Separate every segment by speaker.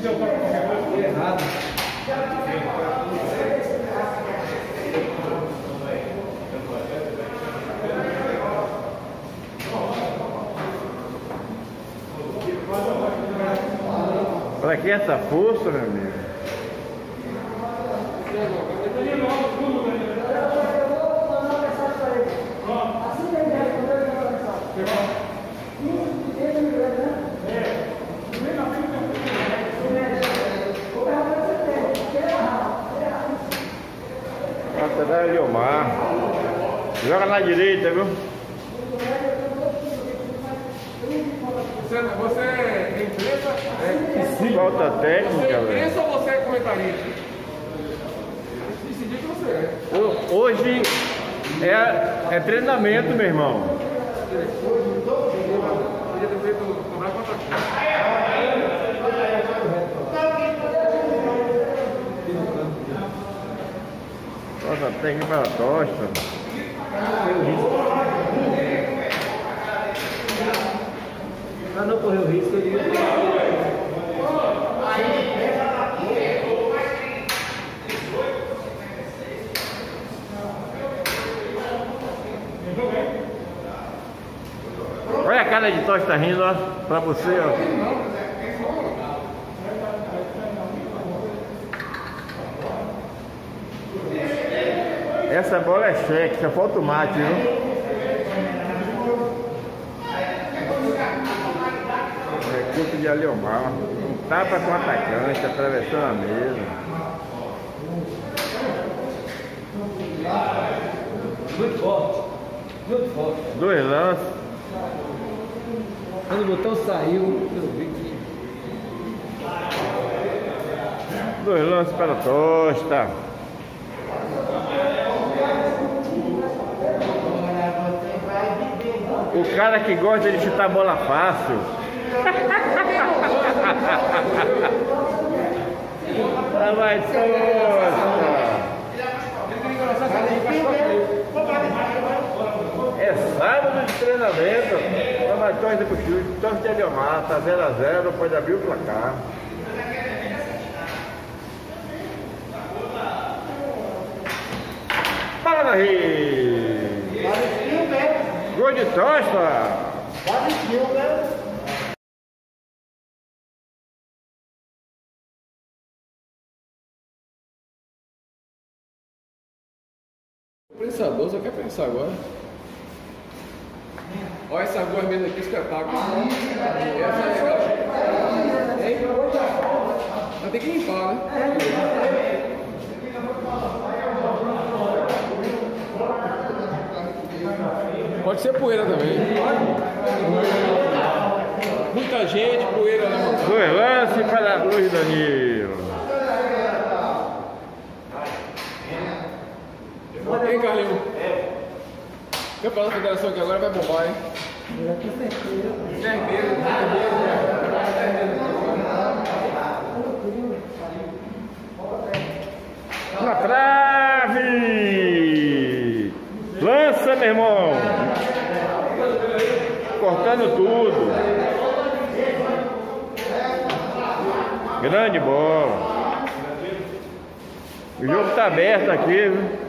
Speaker 1: Errado.
Speaker 2: Pra que essa força, meu amigo? Nossa, da Eliomar. Joga na direita, viu?
Speaker 3: Você é imprensa?
Speaker 2: Falta técnica,
Speaker 3: você é
Speaker 2: velho.
Speaker 3: imprensa ou você é comentarista? Decidir que você é.
Speaker 2: Hoje é treinamento, meu irmão.
Speaker 3: Podia ter feito cobrar contra
Speaker 2: Falta técnica para a tosta.
Speaker 1: Pra não correr o risco de...
Speaker 2: Olha a cara de tosta rindo, ó, pra você, ó. Essa bola é cheque, só falta o mate, viu? Recurso de Eliomar, um tapa com o atacante, atravessando a mesa.
Speaker 1: Muito forte. Muito forte.
Speaker 2: 2 lances.
Speaker 1: Quando o botão saiu, eu vi que...
Speaker 2: 2 lances para a tosta. O cara que gosta de chutar bola fácil. Vai, tosta. É sábado de treinamento. Vai torcer pro chute. Torce de Eliomar. Tá 0 a 0. Pode abrir o placar. Fala na rede. Gol de tosta.
Speaker 3: O pensador só quer pensar agora. Olha essas duas mesas aqui, espetáculo. Essa é legal. Hein? Vai ter que limpar, né? Pode ser poeira também. Muita gente, poeira levantada.
Speaker 2: 2 lances para Luiz Danilo.
Speaker 3: Hein, Carlinhos? Campeonato da Federação que agora vai bombar, hein? Certeza.
Speaker 2: Na trave! Lança, meu irmão! Cortando tudo. Grande bola. O jogo tá aberto aqui, viu?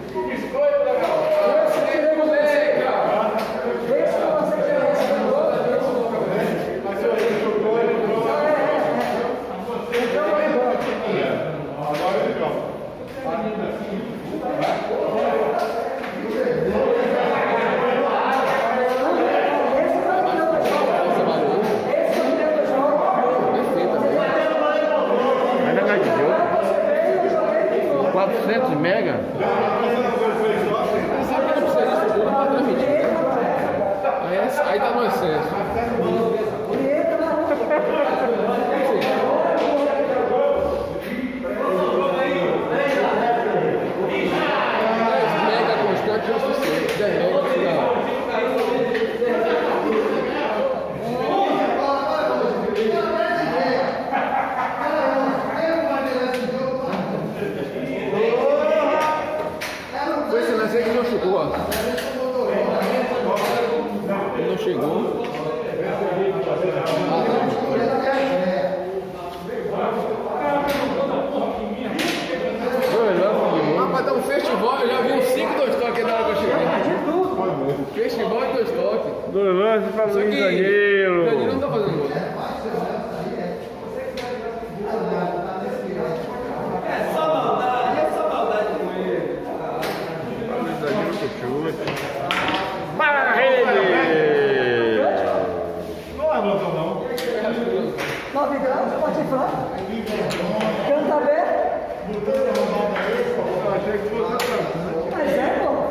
Speaker 2: Mas é mais de jogo. 400 mega.
Speaker 3: Sabe que não precisa disso tudo pra transmitir, né? Aí tá no excesso. Mega constante é o suficiente. 10 mega precisa. Foi esse lance aí que não chegou, ó. Ele não chegou.
Speaker 2: lance para
Speaker 3: Só
Speaker 2: Luiz
Speaker 3: que o Danilo não
Speaker 2: Danilo.
Speaker 3: tá fazendo gol.
Speaker 2: Luiz Danilo com chute. Para a rede!
Speaker 4: Não é louco, não.
Speaker 5: 9 graus, pode falar. Canta bem.
Speaker 4: Eu achei que fosse tanto.
Speaker 5: Mas é, pô.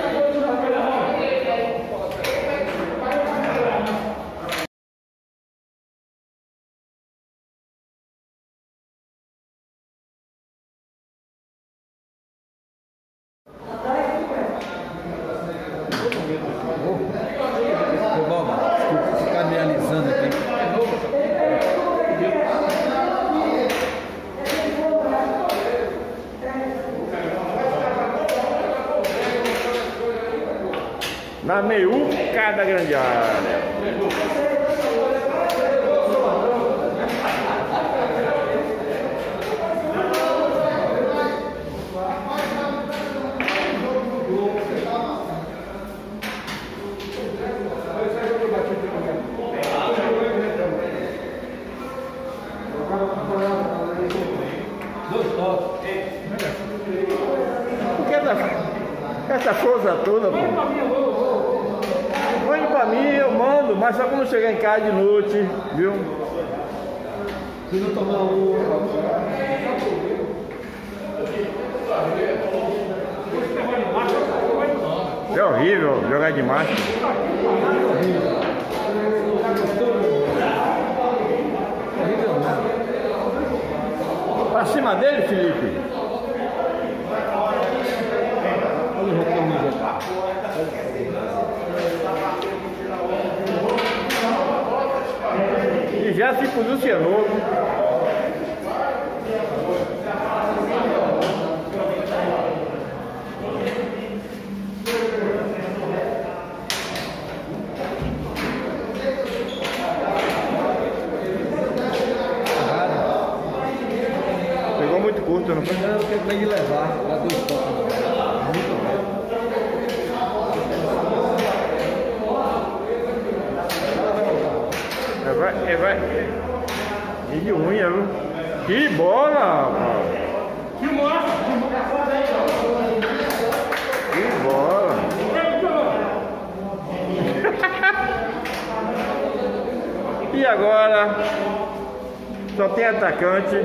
Speaker 1: Desculpa ficar me alisando aqui.
Speaker 2: Na meiuca da grande área. Por que essa força toda, pô? Mande pra mim, eu mando, mas só quando chegar em casa de noite, viu?
Speaker 1: Se não tomar um.
Speaker 2: É horrível jogar de máscara.
Speaker 1: Horrível não.
Speaker 2: Pra cima dele, Felipe.
Speaker 1: Olha o camisa.
Speaker 2: E já se posicionou. Pegou muito curto, não foi?
Speaker 1: Eu quero bem de levar. Lá do estoque. Muito bem.
Speaker 2: Vai. E de unha, viu? Que bola, rapaz. Que bola. E agora? Só tem atacante.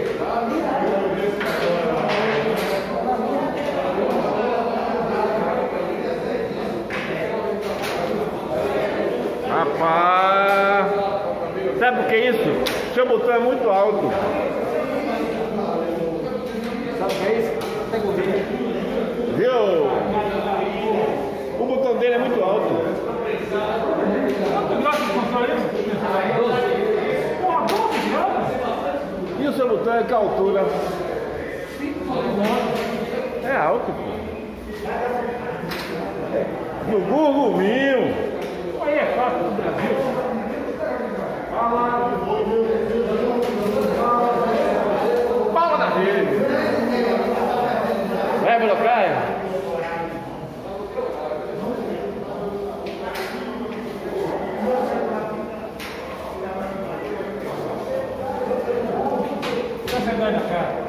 Speaker 2: Rapaz, sabe por que isso? Seu botão é muito alto.
Speaker 1: Sabe o que é isso? Tem corrida.
Speaker 2: Viu? O botão dele é muito alto. E o seu botão é que altura? É alto, pô. No Google Vinho.
Speaker 4: Aí é fácil do Brasil.
Speaker 2: Palma na rede. Vai, Blocaia.
Speaker 4: Tá chegando na cara.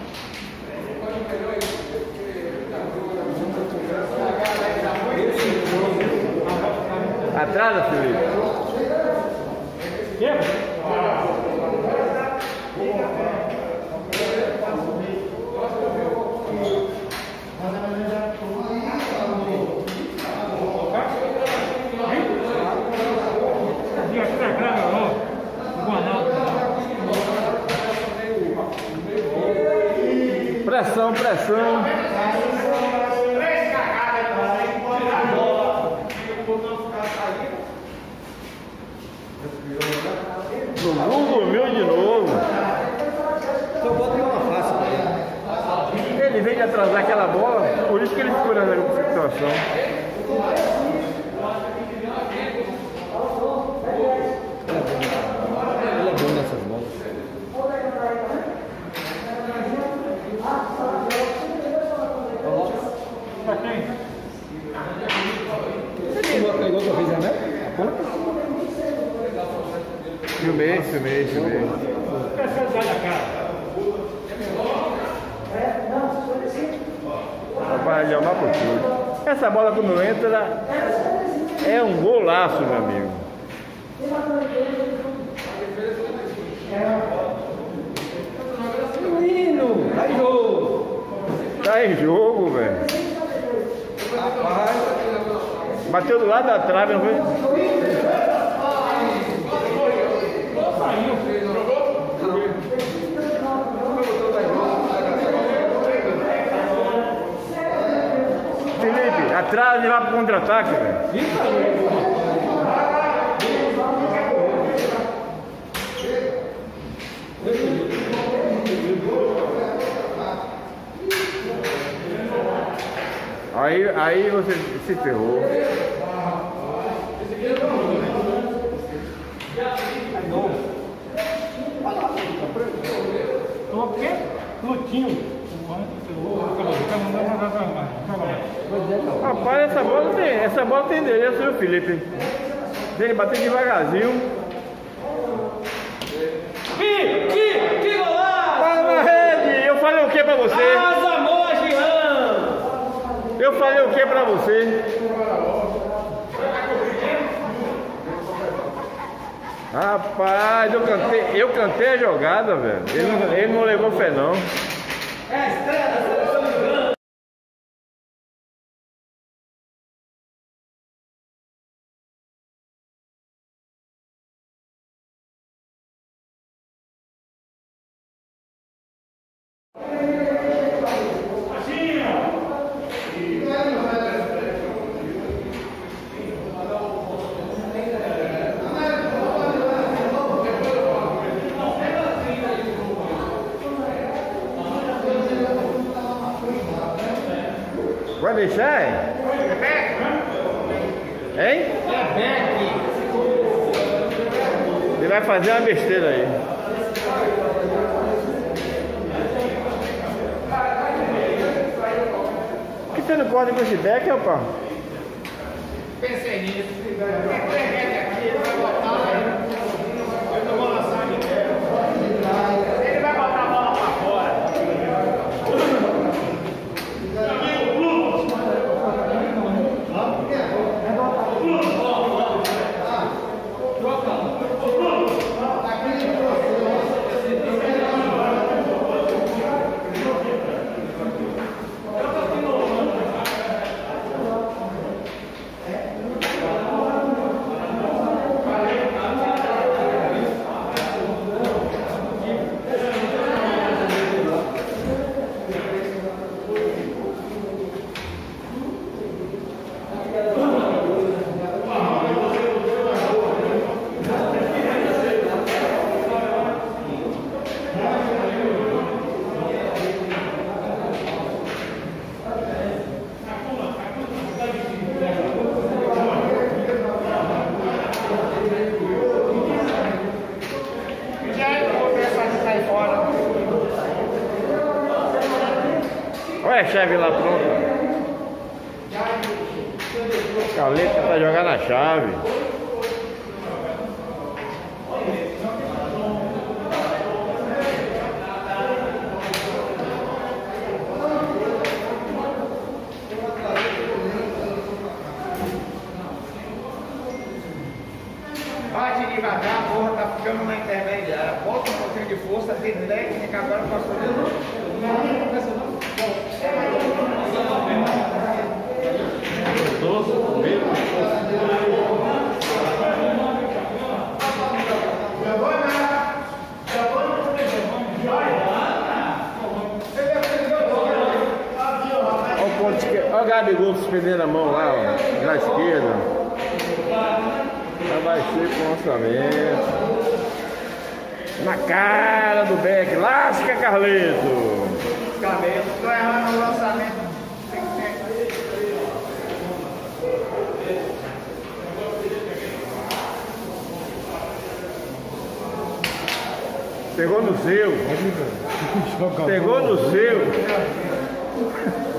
Speaker 2: Atrasa, Felipe.
Speaker 4: Quebra?
Speaker 2: Pressão. No Google meu de novo.
Speaker 1: Só bota uma face pra ele.
Speaker 2: Ele vem de atrasar aquela bola, por isso que ele ficou nessa situação.
Speaker 1: Ele é bom nessas bolas.
Speaker 4: Pra quem?
Speaker 1: Você pegou que eu fiz, né?
Speaker 2: Filmei.
Speaker 4: Essa é da cara.
Speaker 2: Vai jogar por tudo. Essa bola quando entra é um golaço, meu amigo.
Speaker 1: Menino, tá em jogo.
Speaker 2: Tá em jogo, velho. Bateu do lado da trave, não foi? Felipe, a trave vai pro contra-ataque, velho. Aí você se ferrou.
Speaker 4: O quê? Lutinho.
Speaker 2: Rapaz, essa bola tem endereço, viu, Felipe? Tem que bater devagarzinho.
Speaker 1: Que golaço!
Speaker 2: Tá na rede! Eu falei o que pra você?
Speaker 1: Asa Moa, Jean!
Speaker 2: Eu falei o que pra você? Rapaz, eu cantei a jogada, velho. Ele não levou fé, não.
Speaker 1: É a estreia da seleção do Grande.
Speaker 2: Vai deixar, hein? Hein? Ele vai fazer uma besteira aí. Por que você não corta com esse back, rapaz?
Speaker 3: Pensei nisso. Aqui, ele vai botar. Eu não vou lançar aqui. Ele vai botar a bola pra fora.
Speaker 2: Olha a chave lá pronta. Caleta pra jogar na chave.
Speaker 3: Bate devagar, a porra tá ficando na intermediária. Bota um pouquinho de força, tem técnica, agora eu posso fazer.
Speaker 2: Olha o Gabigol suspendendo a mão lá, ó, na esquerda. Já vai ser com lançamento. Na cara do Beck. Lasca, Carleto.
Speaker 3: Cabelo, tô errando o lançamento.
Speaker 2: Pegou no seu. Pegou no seu.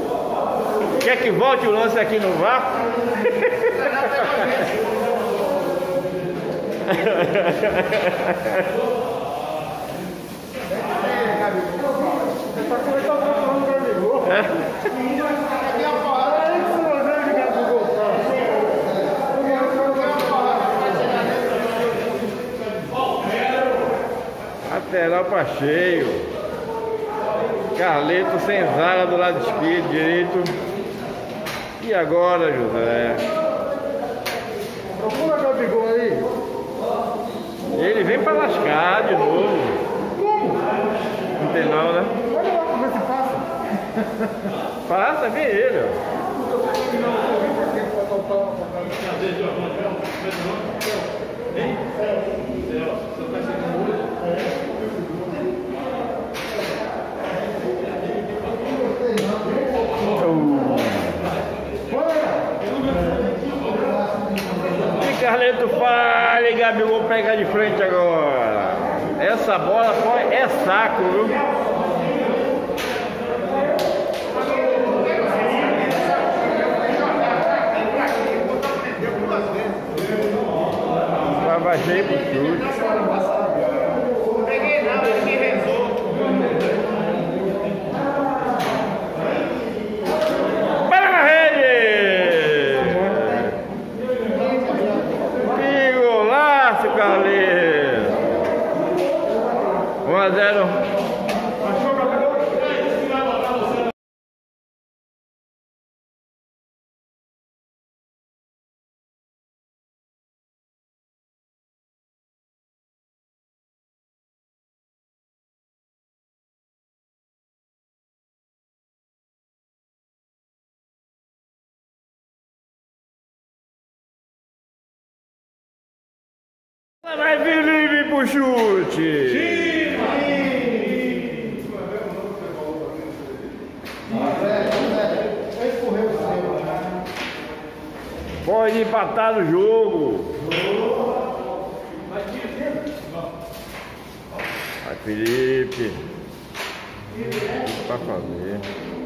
Speaker 2: Quer que volte o lance aqui no VAR? Lateral para cheio. Carleto sem zaga do lado esquerdo, direito. E agora, José?
Speaker 4: Procura meu bigode aí.
Speaker 2: Ele vem para lascar de novo.
Speaker 4: Como?
Speaker 2: Não tem não, né?
Speaker 4: Olha lá pra ver se passa.
Speaker 2: Passa, vem ele, ó. E Carleto falha, e Gabigol pega de frente agora. Essa bola é saco, viu? Baixei pro chute.
Speaker 3: Não peguei nada, ele me rezou.
Speaker 2: Para na rede! Que golaço, Carlinhos! 1-0. Vai Felipe pro chute! Pode empatar no jogo. Vai Felipe. O que pra fazer?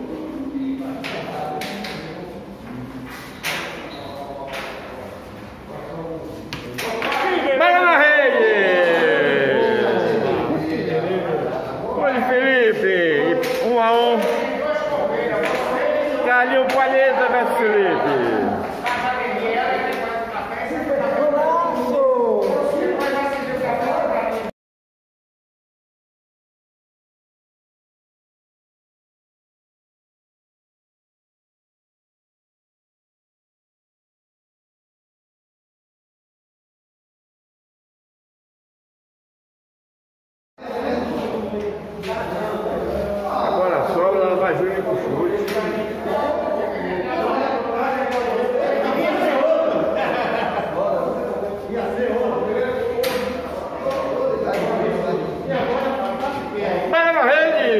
Speaker 2: Pega na rede! Olha Felipe! 1-1. Carlinhos Palheta versus Felipe. Agora a sobra, ela vai vir pro chute. Vai na rede!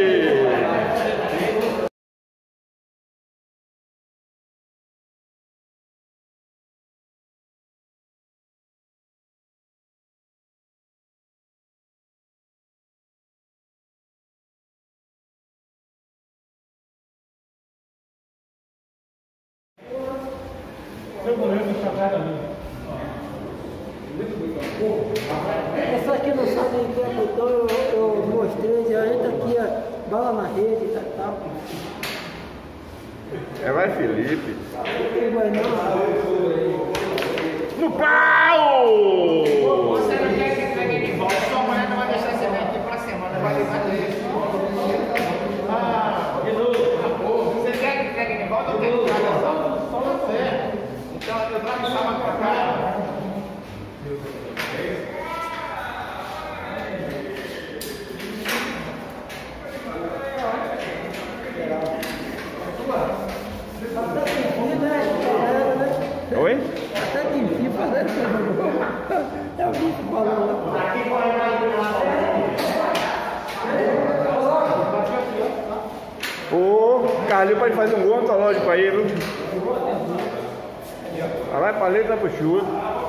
Speaker 5: Essa aqui não sabe nem quem botou, eu mostrei, a gente aqui, ó, bola na rede e tal.
Speaker 2: Vai Felipe.
Speaker 5: Não vai não.
Speaker 2: No pau!
Speaker 3: Você não quer que entregue de volta, sua mulher não vai deixar você vir aqui pra semana, vai levar dele. De novo. Você quer que entregue de volta ou quer que traga só? Só você. Então eu trago sábado pra cá.
Speaker 2: Oi?
Speaker 5: Até que enfim, parece que é o bicho falando.
Speaker 2: O Carlinhos pode fazer um gol antológico pra ele, viu? Vai Palheta pro chute.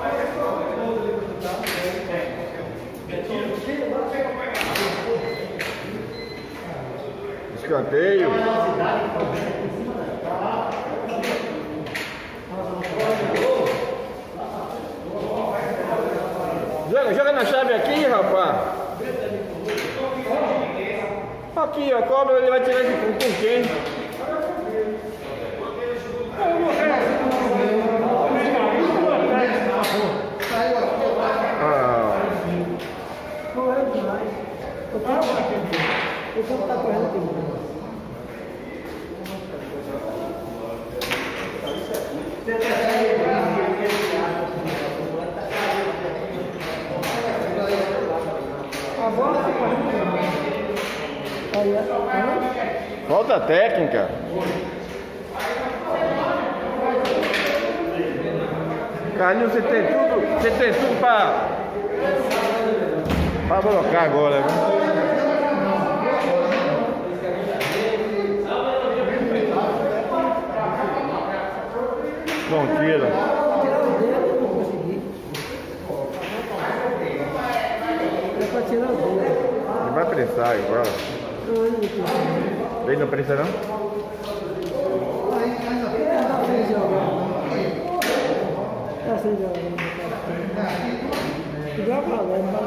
Speaker 2: Escanteio. Joga na chave aqui, rapaz. Aqui, ó, cobra, ele vai tirar com quem?
Speaker 5: Correu demais. O campo tá correndo demais. A bola tá correndo demais. Aí,
Speaker 2: Falta técnica. Carlinhos, você tem tudo pra colocar agora, viu? Não tira.
Speaker 5: É pra tirar o dedo.
Speaker 2: Ele vai prensar agora. Ele não prensa não?
Speaker 5: Tá sem jogar. Igual pra lá,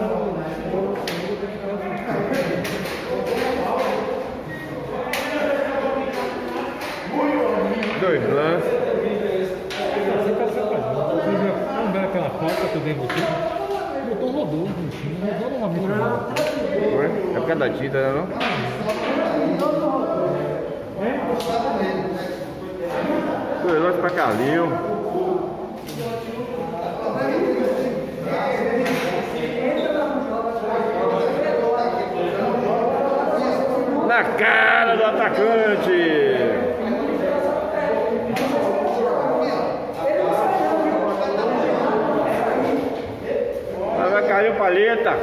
Speaker 2: Dois lances.
Speaker 1: Não era aquela foto que eu dei você? O motor rodou, não rodou novamente.
Speaker 2: Foi? É por causa da tinta, né, não? Dois lances pra Carlinhos. Na cara do atacante. Vai cair o paleta.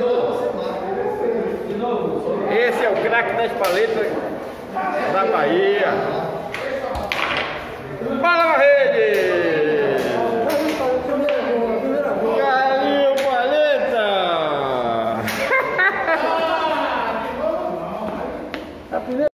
Speaker 2: Esse é o craque das paletas da Bahia. Bola na rede. Caiu o paleta.
Speaker 5: A primeira.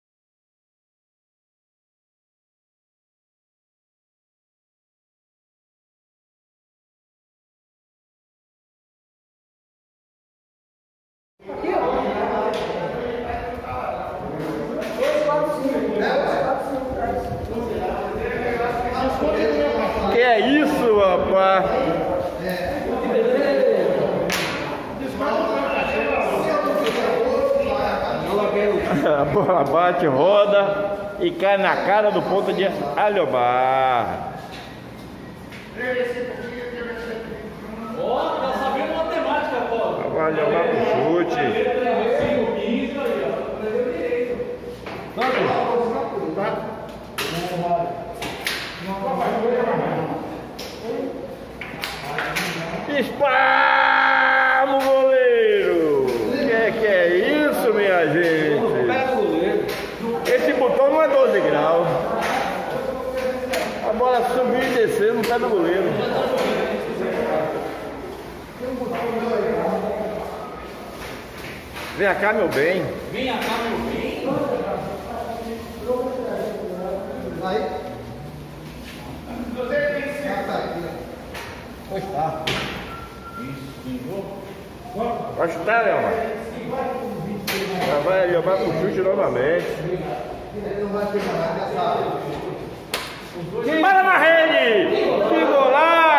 Speaker 2: Que é isso, rapaz? A bola bate, roda e cai na cara do ponto de Aliobar.
Speaker 3: Ó, tá sabendo matemática, pô.
Speaker 2: Vai Aliobar pro chute. Espalma o goleiro! Que é isso, minha gente? Esse botão não é 12 graus. A bola subir e descer no pé do goleiro. Vem cá, meu bem.
Speaker 3: Vem cá, meu bem.
Speaker 1: Pois tá.
Speaker 2: Vai chutar, Leomar. Vai levar pro chute novamente. Para na rede! Que golaço!